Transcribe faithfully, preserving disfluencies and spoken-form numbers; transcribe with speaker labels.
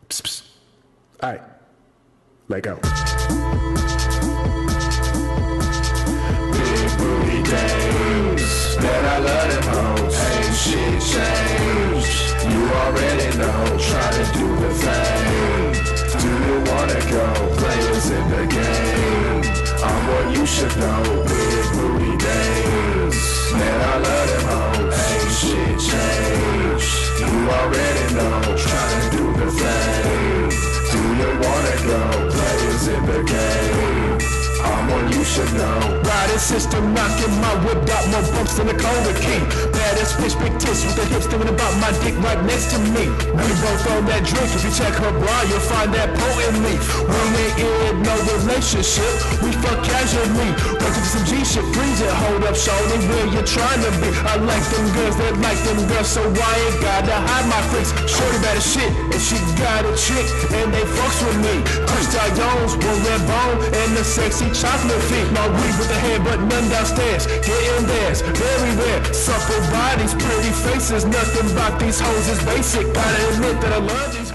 Speaker 1: Psst, psst. All right, let go.
Speaker 2: Big booty days that I love them hoes. Ain't shit changed. You already know. Trying to do the thing. Do you wanna go? Players in the game. I'm what you should know. Big booty days that I love them hoes. Ain't shit changed. You already know. Trying to do the thing. Do you wanna go? Players in the game. I'm what you should know.
Speaker 3: Riding system knocking my whip, got more bumps than a Coda King. Baddest bitch, big tits with the hips thinking about my dick right next to me. We both on that drink. If you check her bra, you'll find that potently. We ain't in no relationship. We fuck casually. Working for some G shit. Freeze it, hold up, shorty, where you trying to be? I like them girls that like them girls, so I ain't gotta hide my freaks. Shorty bad as shit, and she got a chick, and they fucks with me. Crystal Jones, one red bone, and the sexy chocolate feet. My weed with the head, but none downstairs. Getting theirs, very rare. Supple bodies, pretty faces. Nothing about these hoes is basic. Gotta admit that I love these.